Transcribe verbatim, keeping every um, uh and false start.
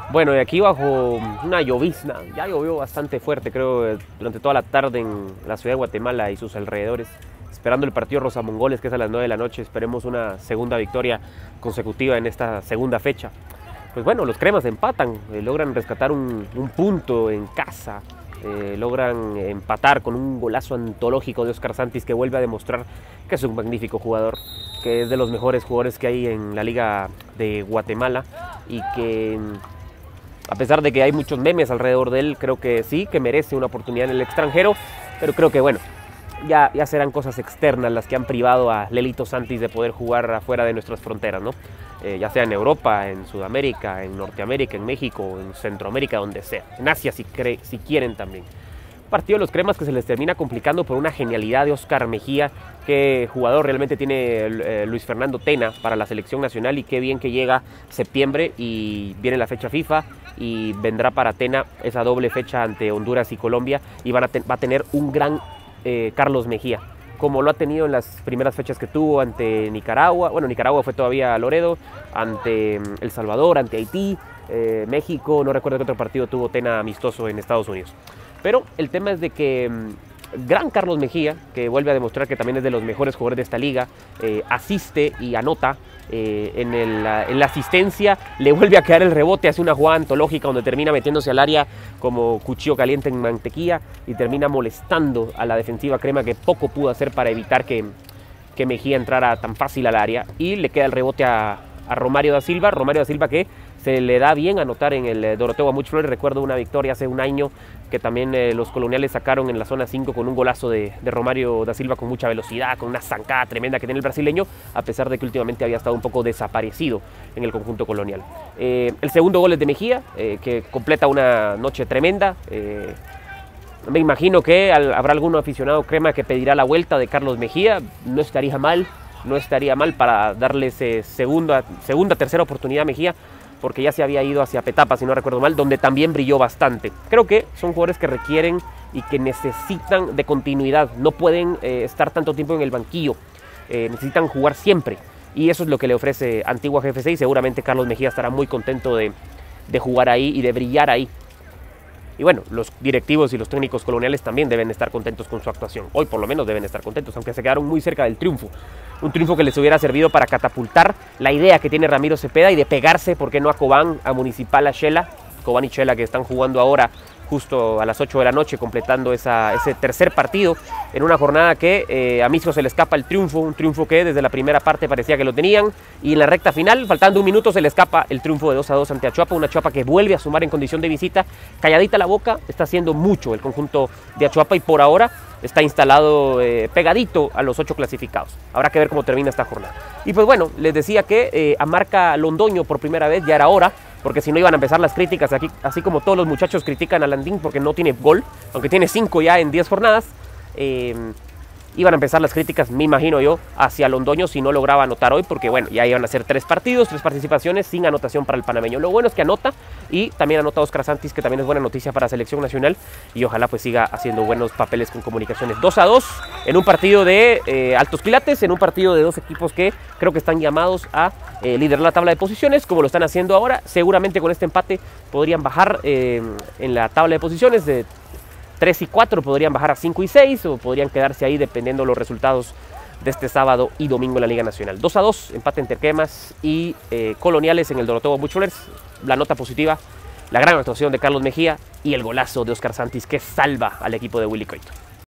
Bueno, y aquí bajo una llovizna, ya llovió bastante fuerte, creo, durante toda la tarde en la ciudad de Guatemala y sus alrededores, esperando el partido Rosamongoles, que es a las nueve de la noche. Esperemos una segunda victoria consecutiva en esta segunda fecha. Pues bueno, los cremas empatan, eh, logran rescatar un, un punto en casa, eh, logran empatar con un golazo antológico de Óscar Santis, que vuelve a demostrar que es un magnífico jugador, que es de los mejores jugadores que hay en la Liga de Guatemala y que, a pesar de que hay muchos memes alrededor de él, creo que sí, que merece una oportunidad en el extranjero, pero creo que bueno, ya, ya serán cosas externas las que han privado a Lelito Santis de poder jugar afuera de nuestras fronteras, ¿no? Eh, ya sea en Europa, en Sudamérica, en Norteamérica, en México, en Centroamérica, donde sea, en Asia si, cree, si quieren también. Partido de los cremas que se les termina complicando por una genialidad de Óscar Mejía. Qué jugador realmente tiene eh, Luis Fernando Tena para la selección nacional, y qué bien que llega septiembre y viene la fecha FIFA y vendrá para Tena esa doble fecha ante Honduras y Colombia, y van a va a tener un gran eh, Carlos Mejía, como lo ha tenido en las primeras fechas que tuvo ante Nicaragua. Bueno, Nicaragua fue todavía Loredo, ante El Salvador, ante Haití, eh, México, no recuerdo qué otro partido tuvo Tena amistoso en Estados Unidos. Pero el tema es de que mmm, gran Carlos Mejía, que vuelve a demostrar que también es de los mejores jugadores de esta liga, eh, asiste y anota. Eh, en, el, en la asistencia le vuelve a quedar el rebote, hace una jugada antológica donde termina metiéndose al área como cuchillo caliente en mantequilla y termina molestando a la defensiva crema, que poco pudo hacer para evitar que, que Mejía entrara tan fácil al área, y le queda el rebote a, a Romario da Silva. Romario da Silva, que se le da bien anotar en el Doroteo Guamuch Flores. Recuerdo una victoria hace un año que también eh, los coloniales sacaron en la zona cinco con un golazo de, de Romario da Silva con mucha velocidad, con una zancada tremenda que tiene el brasileño, a pesar de que últimamente había estado un poco desaparecido en el conjunto colonial. Eh, el segundo gol es de Mejía, eh, que completa una noche tremenda. Eh, me imagino que al, habrá algún aficionado crema que pedirá la vuelta de Carlos Mejía. No estaría mal, no estaría mal para darle ese segunda, segunda, tercera oportunidad a Mejía, porque ya se había ido hacia Petapa, si no recuerdo mal, donde también brilló bastante. Creo que son jugadores que requieren y que necesitan de continuidad, no pueden eh, estar tanto tiempo en el banquillo, eh, necesitan jugar siempre, y eso es lo que le ofrece Antigua G F C, y seguramente Carlos Mejía estará muy contento de, de jugar ahí y de brillar ahí. Y bueno, los directivos y los técnicos coloniales también deben estar contentos con su actuación. Hoy por lo menos deben estar contentos, aunque se quedaron muy cerca del triunfo. Un triunfo que les hubiera servido para catapultar la idea que tiene Ramiro Cepeda y de pegarse, ¿por qué no?, a Cobán, a Municipal, a Shela. Cobán y Shela, que están jugando ahora justo a las ocho de la noche, completando esa, ese tercer partido en una jornada que eh, a Misco se le escapa el triunfo, un triunfo que desde la primera parte parecía que lo tenían, y en la recta final, faltando un minuto, se le escapa el triunfo de dos a dos ante Achuapa, una Achuapa que vuelve a sumar en condición de visita. Calladita la boca, está haciendo mucho el conjunto de Achuapa, y por ahora está instalado eh, pegadito a los ocho clasificados. Habrá que ver cómo termina esta jornada. Y pues bueno, les decía que eh, a marca Londoño por primera vez, ya era hora, porque si no iban a empezar las críticas, aquí, así como todos los muchachos critican a Landín porque no tiene gol, aunque tiene cinco ya en diez jornadas, eh, iban a empezar las críticas, me imagino yo, hacia Londoño si no lograba anotar hoy, porque bueno, ya iban a ser tres partidos, tres participaciones sin anotación para el panameño. Lo bueno es que anota, y también anota Óscar Santis, que también es buena noticia para la selección nacional, y ojalá pues siga haciendo buenos papeles con Comunicaciones. dos a dos en un partido de eh, altos quilates, en un partido de dos equipos que creo que están llamados a eh, liderar la tabla de posiciones, como lo están haciendo ahora. Seguramente con este empate podrían bajar eh, en la tabla de posiciones de tres y cuatro, podrían bajar a cinco y seis, o podrían quedarse ahí dependiendo de los resultados de este sábado y domingo en la Liga Nacional. dos a dos, empate entre cremas y eh, coloniales en el Doroteo Guamuch Flores. La nota positiva, la gran actuación de Carlos Mejía y el golazo de Óscar Santis, que salva al equipo de Willy Coito.